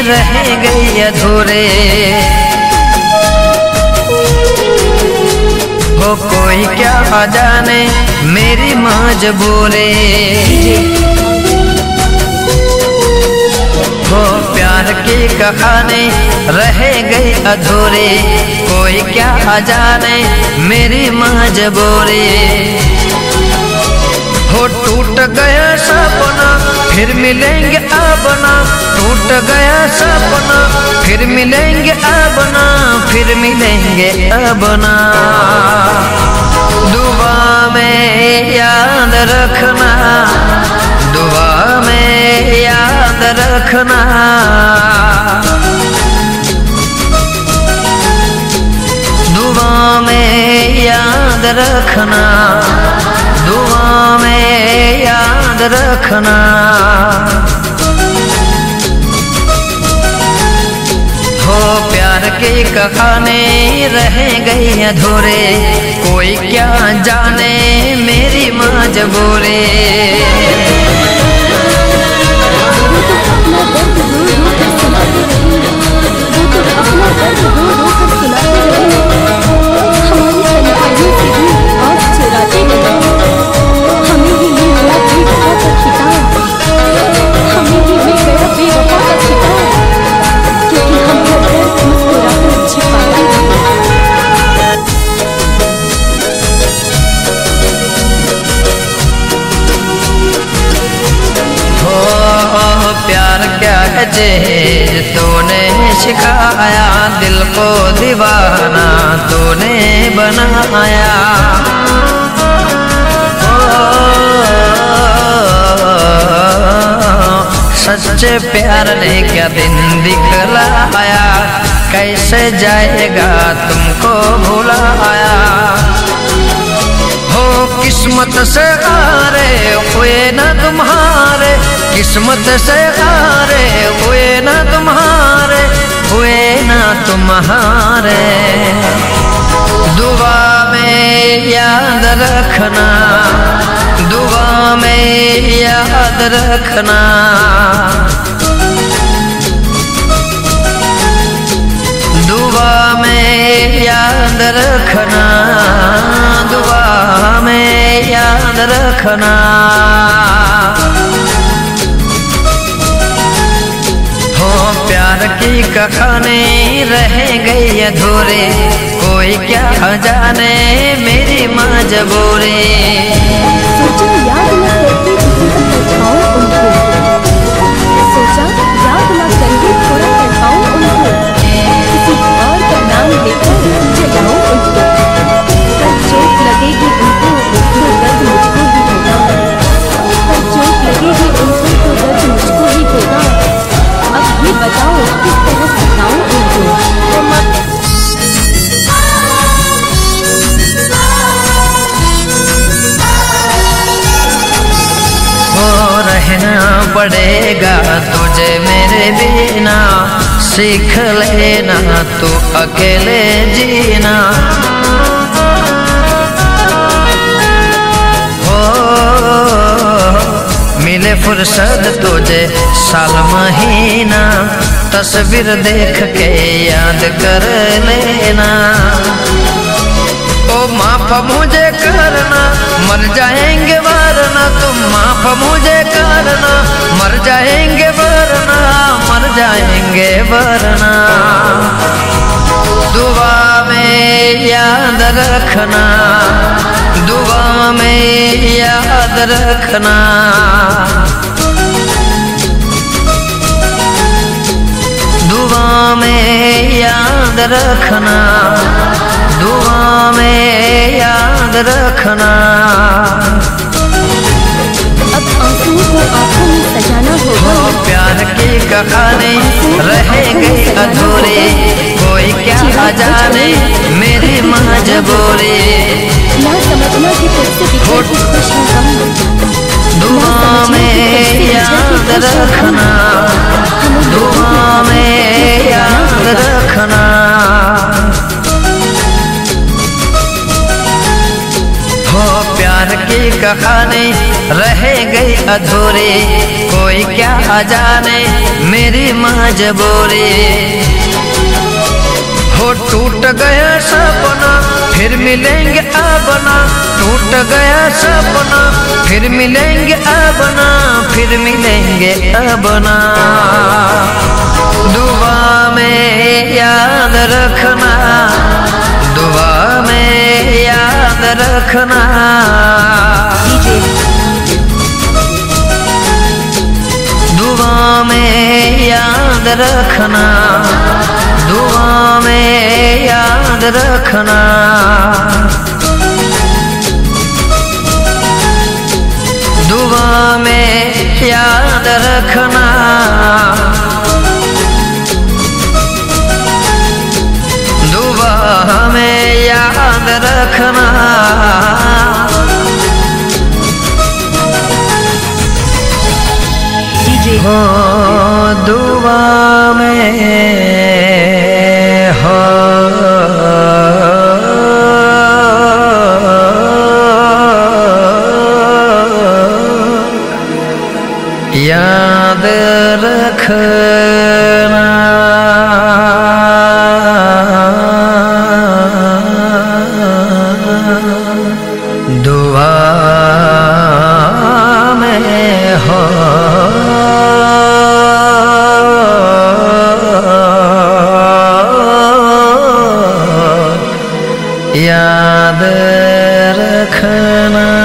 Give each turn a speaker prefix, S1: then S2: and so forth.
S1: रह गई अधूरे। हो कोई क्या जाने मेरी मजबूरी। हो प्यार की कहानी रह गई अधूरी। कोई क्या जाने मेरी मजबूरी। हो टूट गया सपना फिर मिलेंगे अब ना। टूट गया सपना फिर मिलेंगे अब ना। फिर मिलेंगे अब ना। दुआ में याद रखना। दुआ में याद रखना। दुआ में याद रखना। दुआ में याद रखना। हो प्यार की कहानी रह गई अधूरे। कोई क्या जाने मेरी मजबूरी। प्यार क्या चीज तूने सिखाया। दिल को दीवाना तूने बनाया। सच्चे प्यार ने क्या दिन दिखलाया। कैसे जाएगा तुमको भुलाया। हो किस्मत से हारे हुए न तुम्हारे। किस्मत से हारे हुए न तुम्हारे। हुए न तुम्हारे। दुआ में याद रखना। दुआ में याद रखना। दुआ में याद रखना। दुआ में याद रखना। हो प्यार की कहानी रह गई अधूरे। कोई क्या जाने मेरी मजबूरी।
S2: सोचा याद न करके तड़पाऊं उनको। सोचा याद न करके थोड़ा तड़पाऊं उनको। किसी और का नाम लेकर जलाऊं उनको। पर चोट लगेगी उनको तो दर्द मुझको ही होगा। पर चोट लगेगी उनको तो दर्द मुझको ही होगा। अब ये बताओ किस तरह सताऊं उनको।
S1: रहना पड़ेगा तुझे मेरे बिना। सीख लेना तू अकेले जीना। हो मिले फुर्सत तुझे साल महीना। तस्वीर देख के याद कर लेना। ओ माफ मुझे करना मर जाएंगे वरना। तुम माफ मुझे करना मर जाएंगे वरना। मर जाएंगे वरना। दुआ में याद रखना। दुआ में याद रखना। दुआ में याद रखना। दुआ में याद रखना।
S2: अब आंसुओं को आंखों में सजाना होगा।
S1: हो प्यार की कहानी रह गई अधूरी। कोई क्या जाने मेरी मजबूरी।
S2: ना समझना कि तुझसे बिछड़ के खुश हूँ हम।
S1: दुआ में याद रखना। दुआ में याद रखना। हो प्यार की कहानी रह गई अधूरी, कोई क्या जाने मेरी मजबूरी। हो टूट गया सपना फिर मिलेंगे अब ना, टूट गया सपना फिर मिलेंगे अब ना, फिर मिलेंगे अब ना। दुआ में याद रखना, दुआ में याद रखना। दुआ में याद रखना, दुआ में याद रखना। दुआ में याद रखना। दुआ में याद रखना। हो दुआ में हो याद रखना। दुआ में हो याद रखना।